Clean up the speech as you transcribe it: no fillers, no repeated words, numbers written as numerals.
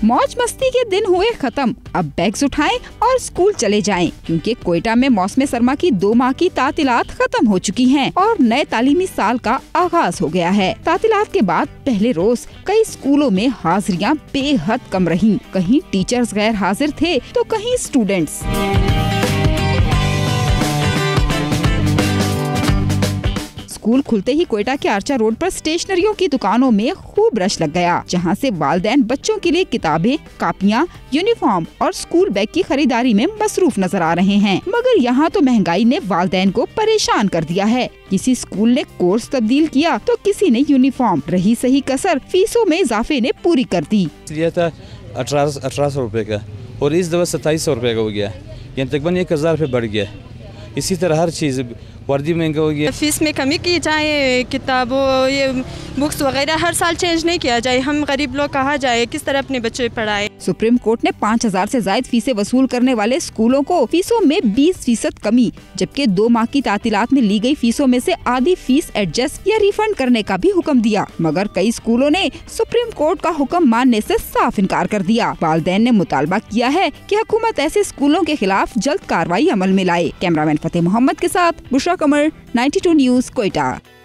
मौज मस्ती के दिन हुए खत्म, अब बैग्स उठाएं और स्कूल चले जाएं, क्योंकि क्वेटा में मौसम सरमा की 2 माह की तातीलात खत्म हो चुकी हैं और नए तालीमी साल का आगाज हो गया है। तातीलात के बाद पहले रोज कई स्कूलों में हाजिरियां बेहद कम रहीं। कहीं टीचर्स गैर हाजिर थे तो कहीं स्टूडेंट्स। स्कूल खुलते ही क्वेटा के आर्चा रोड पर स्टेशनरियों की दुकानों में खूब रश लग गया, जहां से वालिदैन बच्चों के लिए किताबें, कापियां, यूनिफॉर्म और स्कूल बैग की खरीदारी में मसरूफ नजर आ रहे हैं। मगर यहां तो महंगाई ने वालिदैन को परेशान कर दिया है। किसी स्कूल ने कोर्स तब्दील किया तो किसी ने यूनिफॉर्म, रही सही कसर फीसों में इजाफे ने पूरी कर दी। लिया था 1800 रुपए का और इस दफा 2700 रुपए का हो गया, यानी तकरीबन 1000 रुपए बढ़ गया। इसी तरह हर चीज़, वर्दी महंगा हो गया। फीस में कमी की जाए, किताबों, ये बुक्स वगैरह हर साल चेंज नहीं किया जाए। हम गरीब लोग कहाँ जाए, किस तरह अपने बच्चे पढ़ाए। सुप्रीम कोर्ट ने 5000 से ज्यादा फीसें वसूल करने वाले स्कूलों को फीसों में 20% कमी, जबकि 2 माह की तातीलात में ली गई फीसों में से आधी फीस एडजस्ट या रिफंड करने का भी हुक्म दिया। मगर कई स्कूलों ने सुप्रीम कोर्ट का हुक्म मानने से साफ इनकार कर दिया। वालिदैन ने मुतालबा किया है कि हुकूमत ऐसे स्कूलों के खिलाफ जल्द कार्रवाई अमल में लाए। कैमरामैन फतेह मोहम्मद के साथ बुशरा कमर, 92 न्यूज़, क्वेटा।